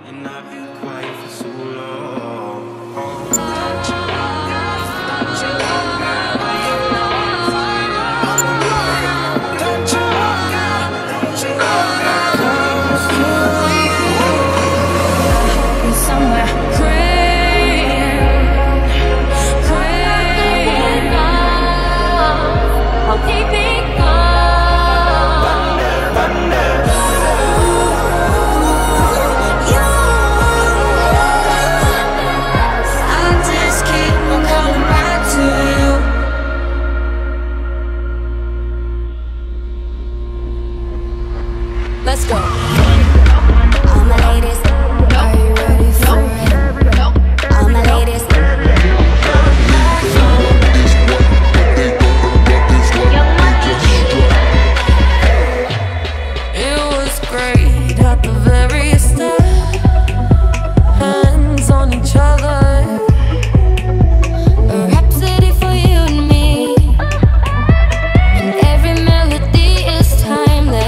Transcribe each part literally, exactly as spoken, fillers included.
and I've been quiet for so long. Oh. Let's go. All my ladies, are you ready for it? All my ladies. It was great at the very start. Hands on each other. A rhapsody for you and me. And every melody is timeless.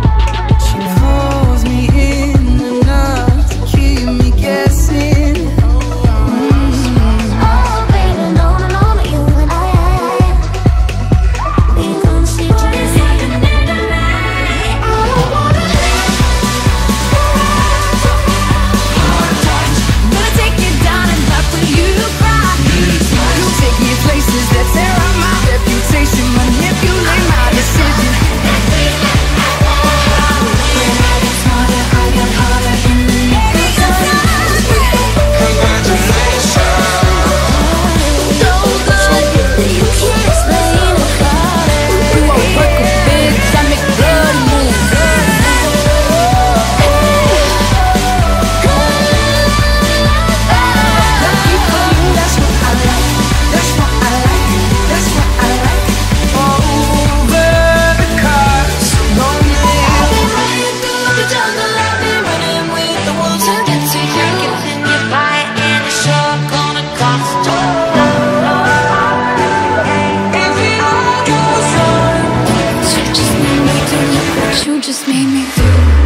Just made me do.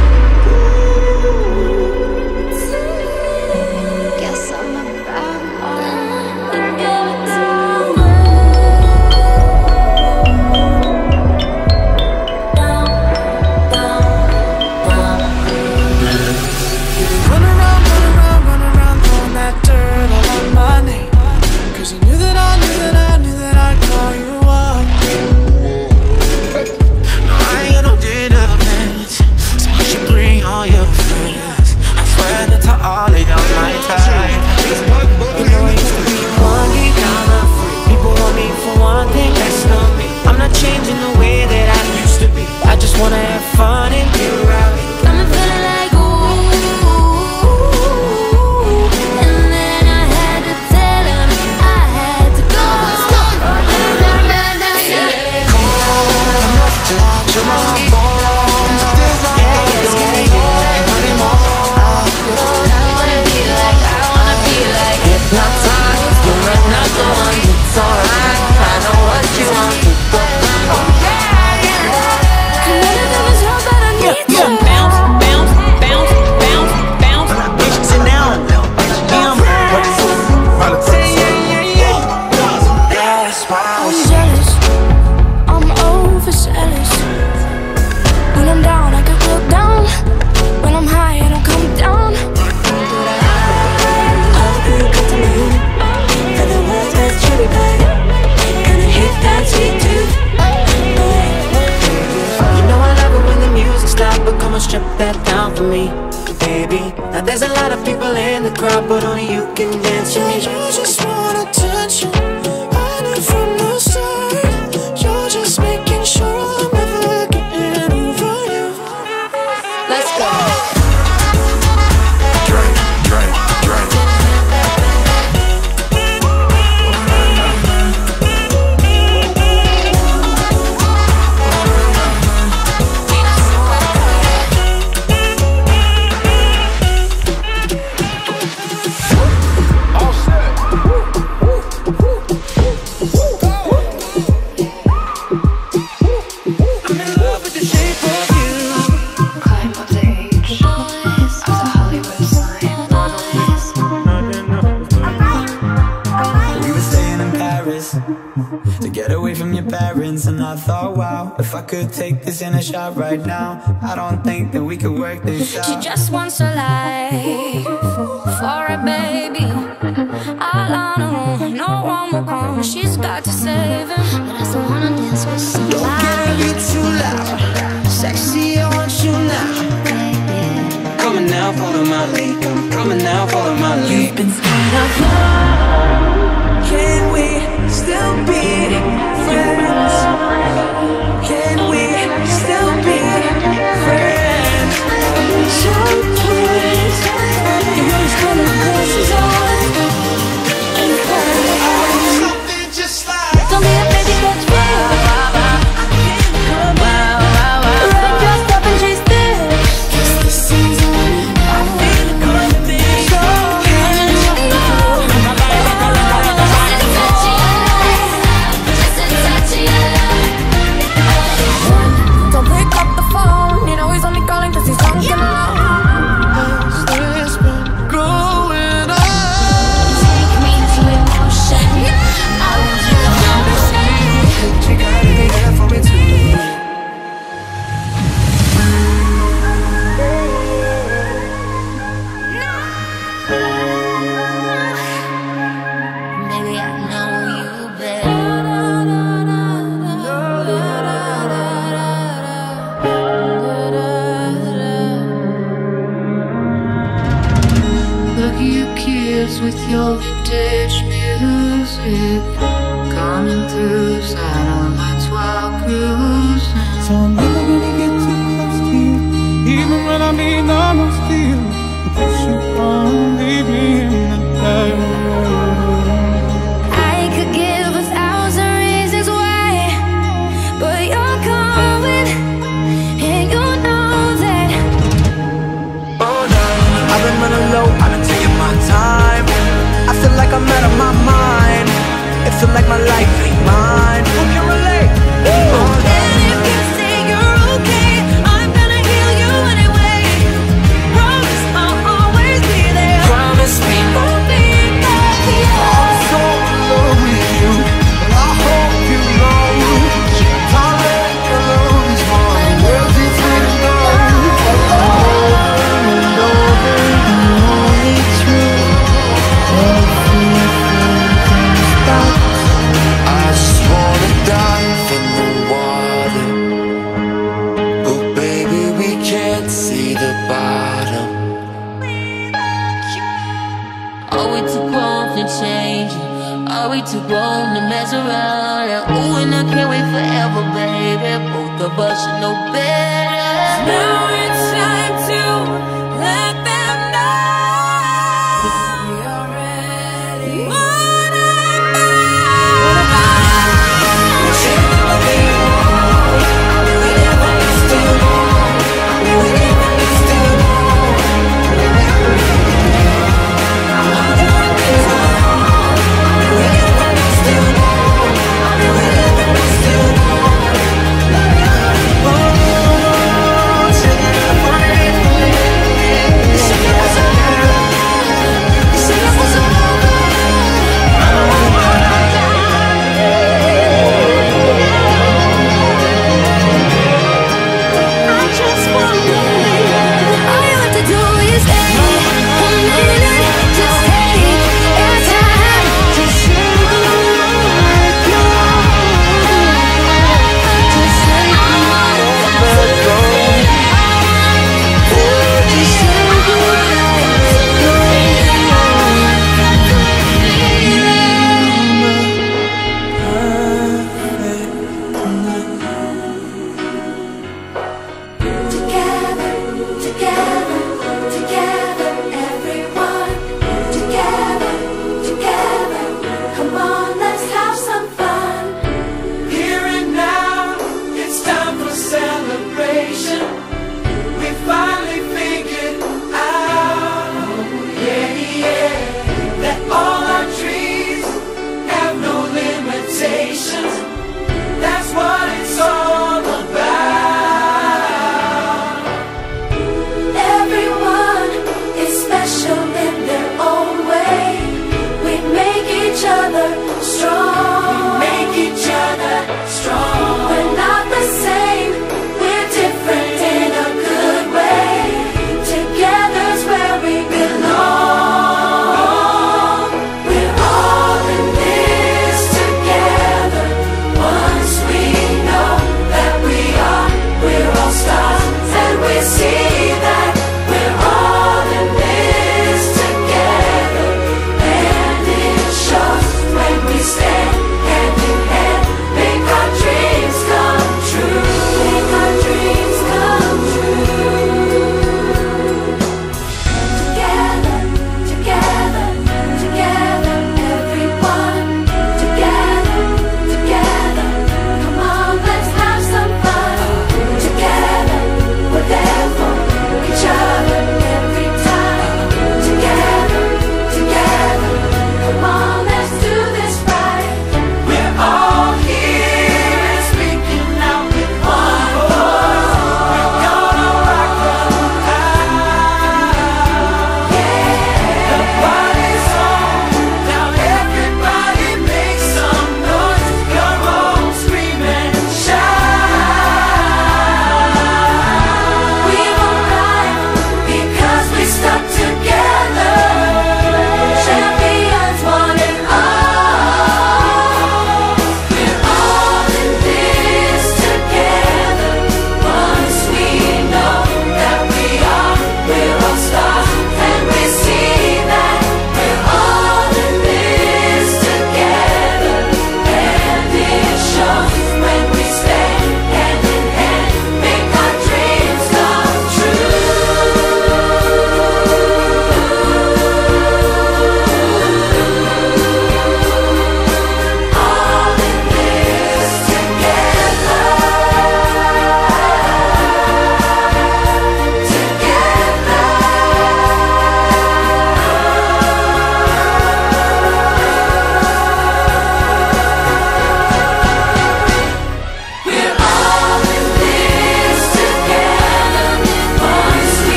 Guess I'm a bad one. You gave it down, down, down, down. Run around, run around, run around, throwing that dirt all on my name. Cause you knew that I knew that I knew that I'd call you up. No, I ain't got no dinner. Bring all your friends. I swear that to all of y'all my time. You know I used to be one geek, now I'm free. People want me for one thing, that's not me. I'm not changing the way that I used to be. I just wanna have fun and be rowdy. Got me feeling like ooh, and then I had to tell him I had to go. Come on, enough to chill my boy. Strip that down for me, baby. Now there's a lot of people in the crowd, but only you can dance with me. You just want attention, I knew from the start. You're just making sure I'm never getting over you. Let's go. Drink, drink, drink. Climb up the edge. sirens and I thought, wow, if I could take this in a shot right now, I don't think that we could work this out. She just wants a life for a baby, all on her own, no one will come. She's got to save him, but I still wanna dance with somebody. Don't get a bit too loud, sexy, I want you now. Coming now, follow my lead. I'm coming now, follow my lead. You've been scared of love. Can we still be friends? Can we still be friends? So please, you always come and glasses on and Something just like don't be a baby, catch me. Run your stop and chase this. 'Cause this is all I feel good thing. So don't pick up the phone. You know he's only calling 'cause he's drunk and alone. this been growing up. Take me to emotion. I want you to understand. You gotta be there for me too. Maybe I know you better. look at you kids with your vintage music coming through satellites while cruising. So I'm never gonna get too close to you, even when I mean almost to you. Because you won't leave me in the dark. I could give a thousand reasons why, but you're going, and you know that. Oh no, I've been running low, I've been taking my time. I feel like I'm out of my mind. It feel like my life ain't mine. Who can relate? Oh no. And if you say you're okay, I'm gonna heal you anyway. Promise I'll always be there. Promise me. Won't be back here. I'm so in love with you, but I hope you know. Don't let me lose my world is free to go. I just wanna dive in the water, but baby we can't see the bottom. Are we too grown to change? Are we too grown to mess around? Ooh, and I can't wait forever, baby. Both of us should know better. Now